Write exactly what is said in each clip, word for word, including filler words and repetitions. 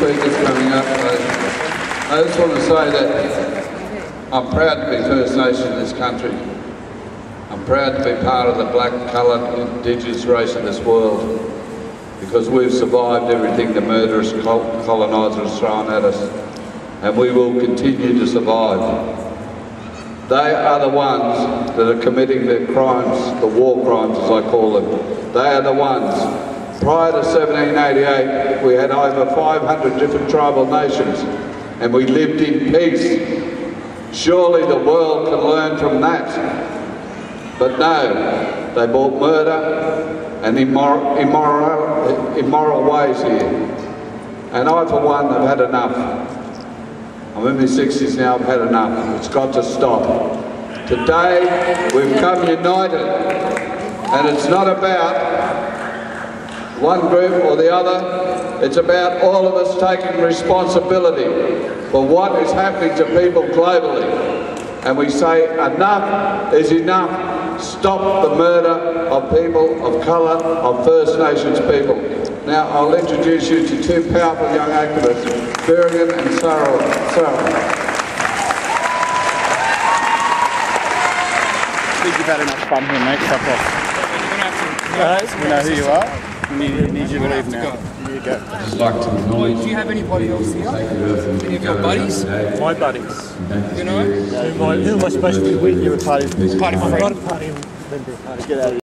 speakers coming up. I, I just want to say that I'm proud to be First Nation in this country. I'm proud to be part of the black, coloured, indigenous race in this world, because we've survived everything the murderous colonisers have thrown at us, and we will continue to survive. They are the ones that are committing the crimes, the war crimes as I call them. They are the ones. Prior to seventeen eighty-eight, we had over five hundred different tribal nations, and we lived in peace. Surely the world can learn from that. But no, they brought murder and immoral, immoral, immoral ways here. And I, for one, have had enough. I'm in my sixties now, I've had enough. It's got to stop. Today, we've come united, and it's not about one group or the other. It's about all of us taking responsibility for what is happening to people globally. And we say enough is enough. Stop the murder of people of colour, of First Nations people. Now I'll introduce you to two powerful young activists, Berrigan and Sarah. Sarah. I think you've had enough fun here, mate. Fuck off. Guys, we know who you are. We need, need you to leave now. Here you go. Just like to acknowledge. Do you have anybody else here? Any of your buddies? My buddies. You know? Who am I, who am I supposed to be with? You're a party. Party I'm friend. not a party member of party. Get out of here.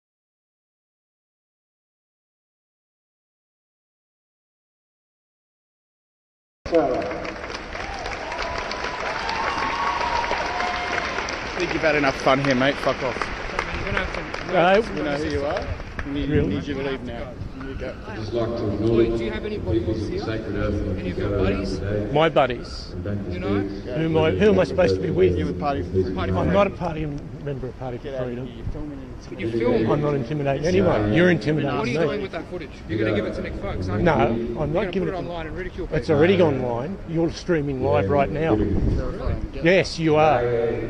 I think you've had enough fun here, mate. Fuck off. Guys, we know who you are. We need, really? need you to leave now. Here you go. Just like to acknowledge. Do you have anybody else here? Sacred earth. Any of your buddies? My buddies. You know? Who am I, who am I supposed to be with? You're with Party for Freedom. I'm not a party member of Party for Freedom. You film. I'm not intimidating anyone. You're intimidating What are you me. doing with that footage? You're going to give it to Nick Folks, aren't you? No, I'm not You're giving put it it. online and ridicule people. It's already gone online. You're streaming live right now. Yes, you are.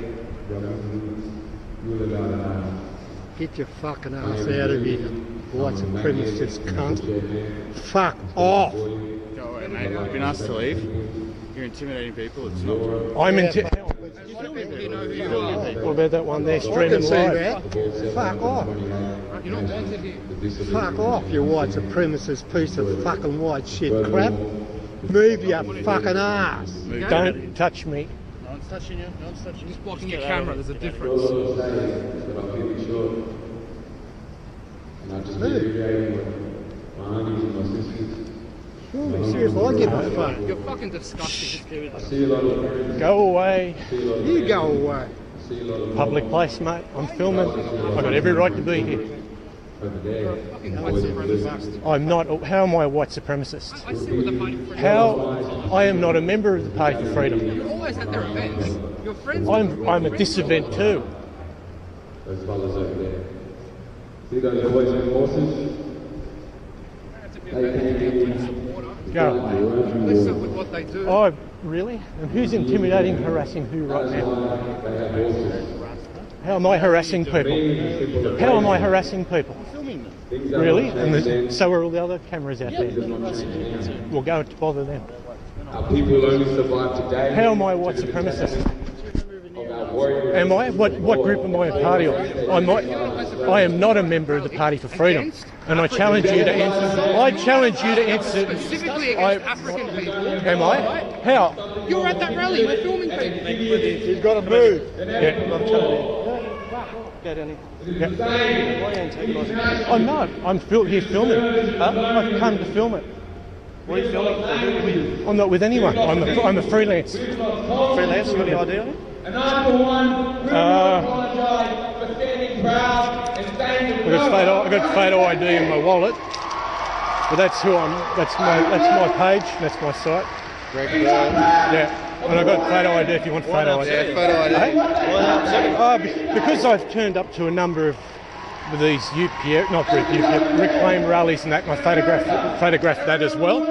Get your fucking ass out of here, white supremacist cunt. Fuck off! Go away, mate. You've been asked to leave. You're intimidating people. It's not true. I'm intimidating. You know who you are. What about that one there I streaming can see live? that. Fuck off! You're not wanted here. Fuck off, you white supremacist piece of fucking white shit crap. Move your fucking ass. Don't touch me. No one's touching you. No one's touching you. Just blocking your camera. There's a difference. Surely, seriously, I give a fuck. You're fucking disgusting. Go away. You go away. Public place, mate. I'm filming. I've got every right to be here. Fucking white supremacist. I'm not. How am I a white supremacist? I sit with the Party for Freedom. How? I am not a member of the Party for Freedom. You're always at their events. Your friends. I'm. I'm at this event too. Those fellas over there. See those boys and horses? Go. Listen with what they do. Oh, really? And who's intimidating, harassing who right now? How am I harassing people? How am I harassing people? Really? And the, so are all the other cameras out there. We'll go to bother them. Our people only survive today. How am I a white supremacist? Am I? What what group am I a party of? I'm not, I am not a member of the Party for Freedom. And I challenge you to answer. I challenge you to answer. Specifically I, against African people. Am I? How? You're at that rally. We're filming people. You've got to move. Yeah. I'm telling you. Go down here. Yeah. Why you antagonising? I'm not. I'm fil here filming. Huh? I've come to film it. What are you filming for? Who are you? I'm not with anyone. I'm a, I'm a freelance. Freelance? You got any idea on it? And I'm the one who Uh, apologise for standing proud and standing I got photo. I got photo I D in my wallet. But that's who I'm. That's my. That's my page. That's my site. Yeah. And I got photo I D if you want photo I D. Yeah, photo I D. Hey? Why not? Uh, be- because I've turned up to a number of these U P F, not U P F, reclaim rallies and that, and I photographed photographed that as well.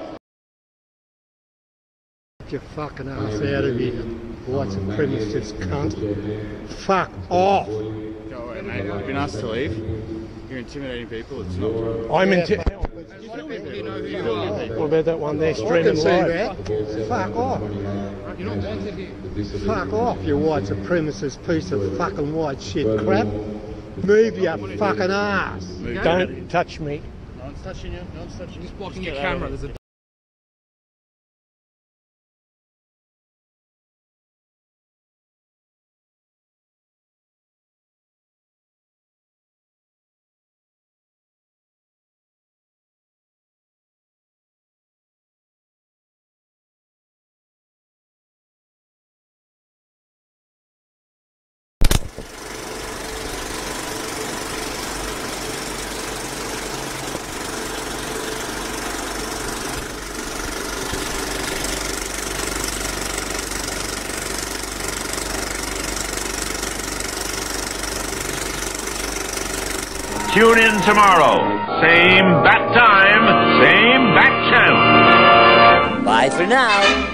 Get your fucking ass out of here, white supremacist cunt. Fuck off! Oh, Go away, mate. You've been asked to leave. You're intimidating people. It's not true. I'm inti- You know who What about that one there I can streaming see live? that. Fuck off. You're not wanted here. Fuck off, you white supremacist piece of fucking white shit crap. Move your fucking ass. Don't touch me. No one's touching you. No one's touching you. He's blocking your camera. There's a Tune in tomorrow. Same bat time, same bat channel. Bye for now.